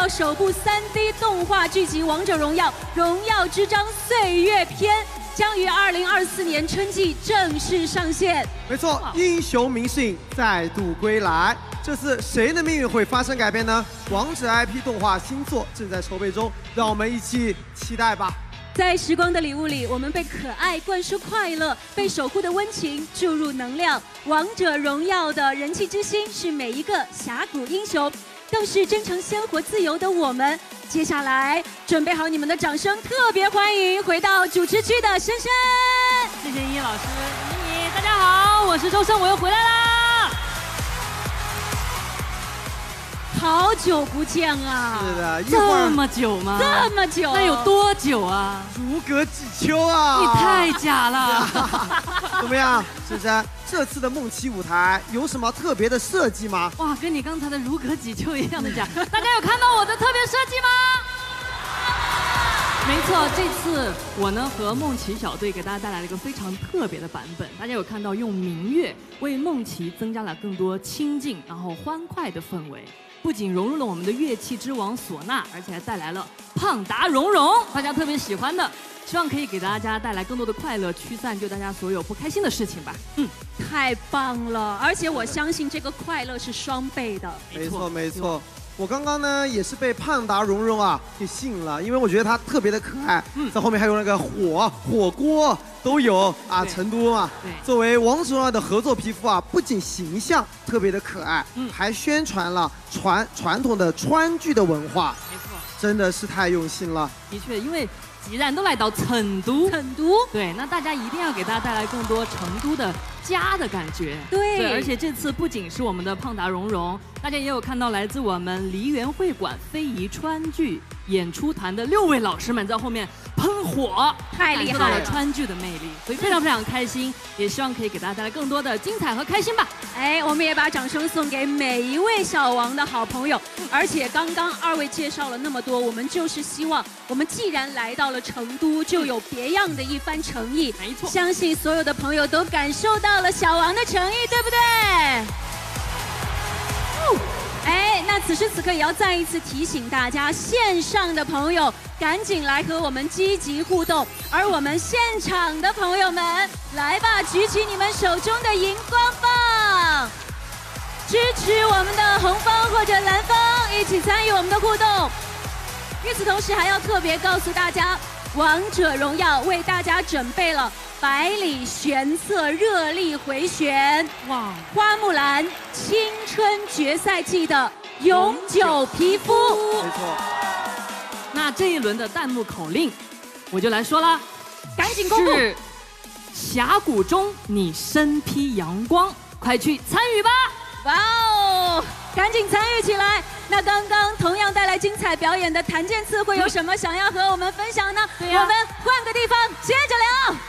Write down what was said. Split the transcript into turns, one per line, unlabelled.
国首部3D 动画剧集《王者荣耀：荣耀之章岁月篇》将于2024年春季正式上线。
没错，英雄明信再度归来。这次谁的命运会发生改变呢？王者 IP 动画新作正在筹备中，让我们一起期待吧。
在时光的礼物里，我们被可爱灌输快乐，被守护的温情注入能量。王者荣耀的人气之星是每一个峡谷英雄，更是真诚鲜活自由的我们。接下来，准备好你们的掌声，特别欢迎回到主持区的深深。
谢谢依老师，你大家好，我是周深，我又回来啦。
好久不见啊！
是的，
这么久吗？
这么久？
那有多久啊？
如隔几秋啊！
你太假了！
怎么样，深深？这次的梦奇舞台有什么特别的设计吗？
哇，跟你刚才的如隔几秋一样的假。大家有看到我的特别设计吗？没错，这次我呢和梦奇小队给大家带来了一个非常特别的版本。大家有看到用民乐为梦奇增加了更多亲近然后欢快的氛围。 不仅融入了我们的乐器之王唢呐，而且还带来了胖达蓉蓉，大家特别喜欢的，希望可以给大家带来更多的快乐，驱散就大家所有不开心的事情吧。
太棒了！而且我相信这个快乐是双倍的。
没错，没错。我刚刚呢也是被胖达蓉蓉啊给吸引了，因为我觉得她特别的可爱。在后面还有那个火锅都有啊，成都嘛。对。作为王者荣耀的合作皮肤啊，不仅形象特别的可爱，还宣传了传统的川剧的文化。没错。真的是太用心了。
的确，因为既然都来到成都，对，那大家一定要给大家带来更多成都的家的感觉。对，而且这次不仅是我们的胖达蓉蓉，大家也有看到来自我们梨园会馆非遗川剧演出团的6位老师们在后面喷火，
太厉害了，感受到了
川剧的魅力，所以非常非常开心，也希望可以给大家带来更多的精彩和开心吧。
哎，我们也把掌声送给每一位小王的好朋友。而且刚刚2位介绍了那么多，我们就是希望，我们既然来到了成都，就有别样的一番诚意。没错，相信所有的朋友都感受到了小王的诚意，对不对？哎，那此时此刻也要再一次提醒大家，线上的朋友赶紧来和我们积极互动，而我们现场的朋友们，来吧，举起你们手中的荧光棒，支持我们的红方或者蓝方，一起参与我们的互动。与此同时，还要特别告诉大家，王者荣耀为大家准备了百里玄策热力回旋，哇！花木兰青春决赛季的永久皮肤，
没错。
那这一轮的弹幕口令，我就来说啦，
赶紧公布。
是峡谷中你身披阳光，快去参与吧！
哇哦，赶紧参与起来！那刚刚同样带来精彩表演的谭健次会有什么想要和我们分享呢？我们换个地方接着聊。